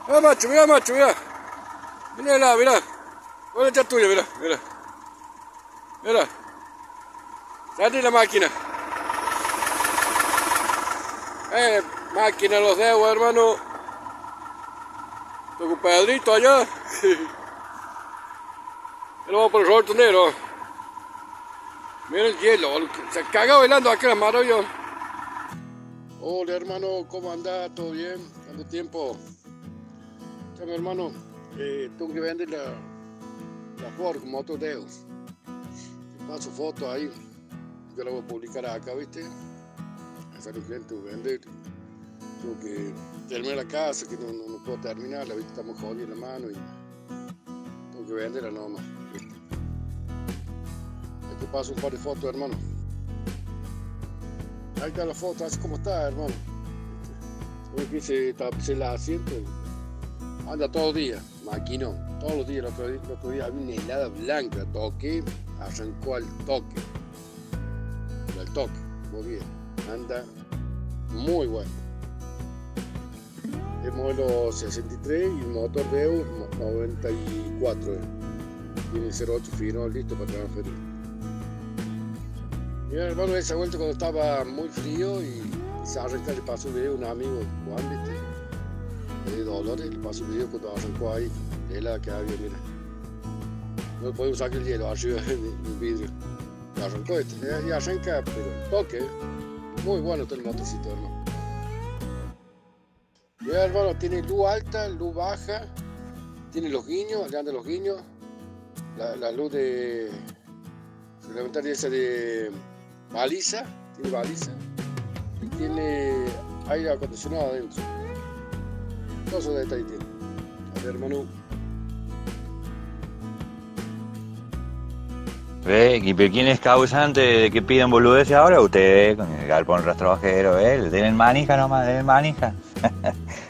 Mira, macho, mira. Mira, mira. ¿Dónde está tuya? Mira, mira. Mira. Sale la máquina. Máquina los dedos, hermano. Estoy con Pedrito allá. Ya lo vamos por el Roberto Negro. Mira el hielo, se caga bailando acá, maravilloso. Hola hermano, ¿cómo andás? ¿Todo bien? ¿Cuánto tiempo? Ya mi hermano, tengo que vender la Ford con motor dedos. Te paso fotos ahí. Yo la voy a publicar acá, ¿viste? Hacer un cliente, vender. Tengo que terminar la casa, que no puedo terminarla, ¿viste? Estamos jodidos en la mano y tengo que venderla nomás, ¿viste? Ahí te paso un par de fotos, hermano. Ahí está la foto, así como está, hermano. Hoy quise tapar el asiento. Anda todo el día, maquinón. Todos los días, el otro día había una helada blanca. Toqué, arrancó al toque. Al toque, muy bien. Anda muy bueno. El modelo 63 y el motor de 94. Tiene el 08 fino, listo para transferir. Mira hermano, esa vuelta cuando estaba muy frío y se arrancó, le pasó un video a un amigo, Juan, ¿viste? De Dolores, le pasó un video cuando arrancó ahí, de helada que había, mira. No podemos sacar el hielo arriba del vidrio. Y arrancó y arranca, pero toque. Muy bueno todo el motorcito, hermano. Mira hermano, tiene luz alta, luz baja, tiene los guiños, le andan los guiños, la luz de suplementaria esa de baliza, tiene baliza y tiene aire acondicionado adentro. Todos esos detalles tiene. A ver, hermano. ¿Y pero quién es causante de que pidan boludeces ahora? Ustedes, con el galpón rastrojero, ¿le tienen manija nomás? ¿Tienen manija?